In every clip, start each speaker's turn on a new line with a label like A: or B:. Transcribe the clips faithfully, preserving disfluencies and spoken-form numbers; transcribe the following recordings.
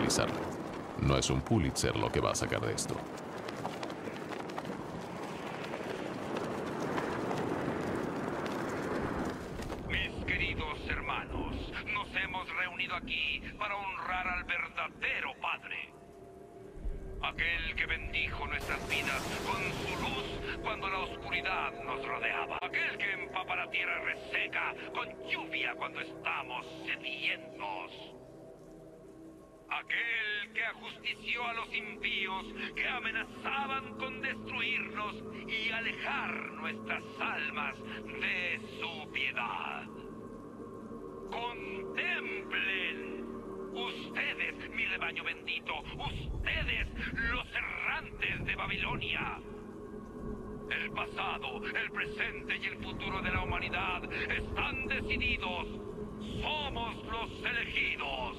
A: analizarlo. No es un Pulitzer lo que va a sacar de esto.
B: Mis queridos hermanos, nos hemos reunido aquí para honrar al verdadero Padre. Aquel que bendijo nuestras vidas con su luz cuando la oscuridad nos rodeaba. Aquel que empapa la tierra reseca con lluvia cuando estamos sedientos. Aquel que ajustició a los impíos que amenazaban con destruirnos y alejar nuestras almas de su piedad. Contemplen. Ustedes, mi rebaño bendito, ustedes, los errantes de Babilonia. El pasado, el presente y el futuro de la humanidad están decididos. Somos los elegidos.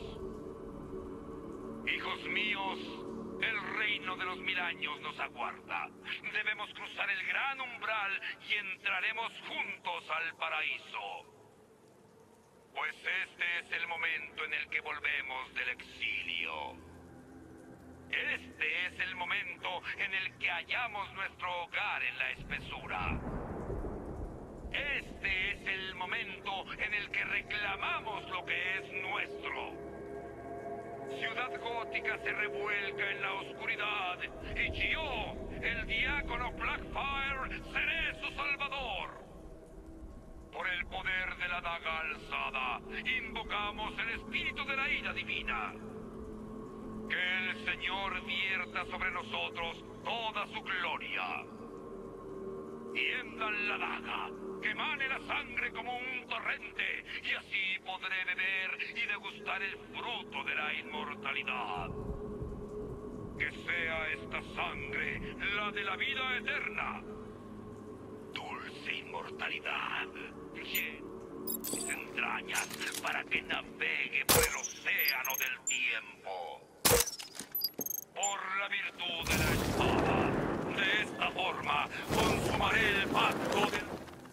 B: Hijos míos, el reino de los mil años nos aguarda. Debemos cruzar el gran umbral y entraremos juntos al paraíso. Pues este es el momento en el que volvemos del exilio. Este es el momento en el que hallamos nuestro hogar en la espesura. Este es el momento en el que reclamamos lo que es nuestro. Ciudad Gótica se revuelca en la oscuridad y yo, el diácono Blackfire, seré su salvador. Por el poder de la daga alzada, invocamos el espíritu de la ira divina. Que el Señor vierta sobre nosotros toda su gloria. Tiendan la daga, que emane la sangre como un torrente, y así podré beber y degustar el fruto de la inmortalidad. Que sea esta sangre la de la vida eterna. Dulce inmortalidad. Llena mis entrañas para que navegue por el océano del tiempo. Por la virtud de la espada, de esta forma consumaré el pacto del...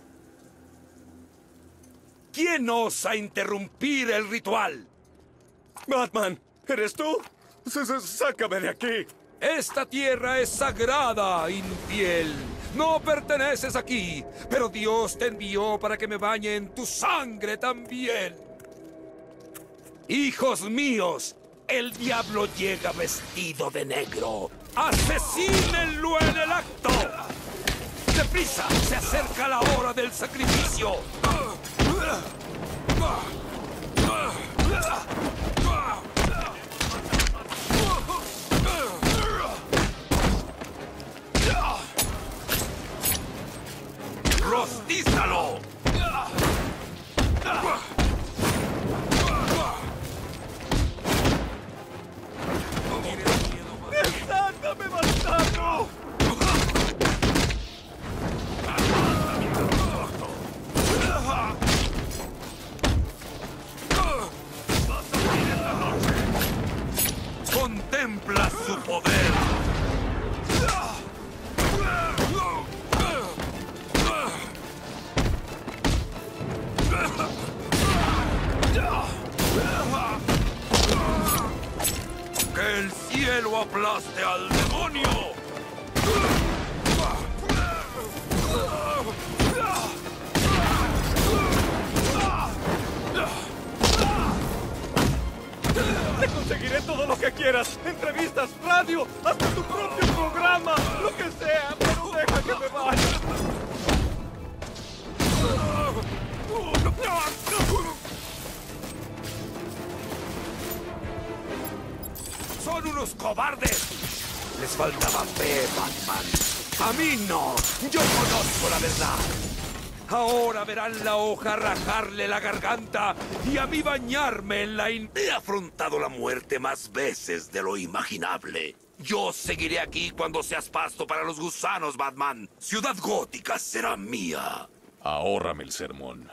C: ¿Quién osa interrumpir el ritual?
D: Batman, ¿eres tú? S -s Sácame de aquí.
C: Esta tierra es sagrada, infiel. No perteneces aquí, pero Dios te envió para que me bañe en tu sangre también. Hijos míos, el diablo llega vestido de negro. ¡Asesínenlo en el acto! ¡Deprisa! ¡Se acerca la hora del sacrificio! ¡Rostízalo!
D: ¡Sácame, bastardo!
C: ¡Contempla su poder! ¡Que el cielo aplaste al demonio!
D: Te conseguiré todo lo que quieras. Entrevistas, radio, hasta tu propio programa. Lo que sea, pero deja que me vaya.
C: ¡Son unos cobardes! Les faltaba fe, Batman. ¡A mí no! ¡Yo conozco la verdad! Ahora verán la hoja rajarle la garganta y a mí bañarme en la in... He afrontado la muerte más veces de lo imaginable. Yo seguiré aquí cuando seas pasto para los gusanos, Batman. Ciudad Gótica será mía.
A: Ahórrame el sermón.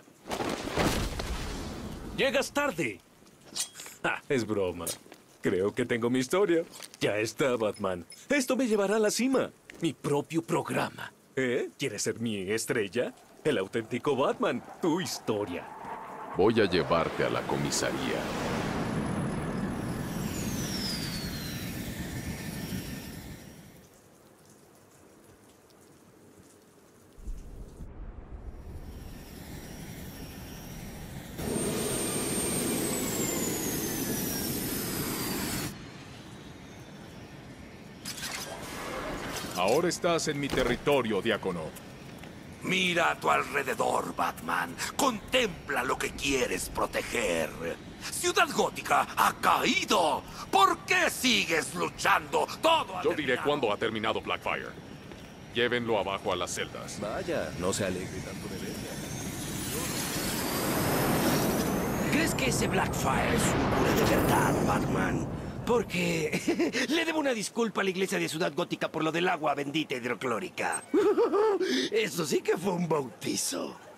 D: Llegas tarde. Ah, es broma. Creo que tengo mi historia. Ya está, Batman. Esto me llevará a la cima. Mi propio programa. ¿Eh? ¿Quieres ser mi estrella? El auténtico Batman. Tu historia.
A: Voy a llevarte a la comisaría.
E: Ahora estás en mi territorio, Diácono.
C: Mira a tu alrededor, Batman. Contempla lo que quieres proteger. Ciudad Gótica ha caído. ¿Por qué sigues luchando? Todo ha
A: Yo diré
C: terminado.
A: cuándo ha terminado Blackfire. Llévenlo abajo a las celdas.
D: Vaya, no se alegre tanto de verla.
F: ¿Crees que ese Blackfire es un cura de verdad, Batman? Porque le debo una disculpa a la iglesia de Ciudad Gótica por lo del agua bendita hidroclórica. Eso sí que fue un bautizo.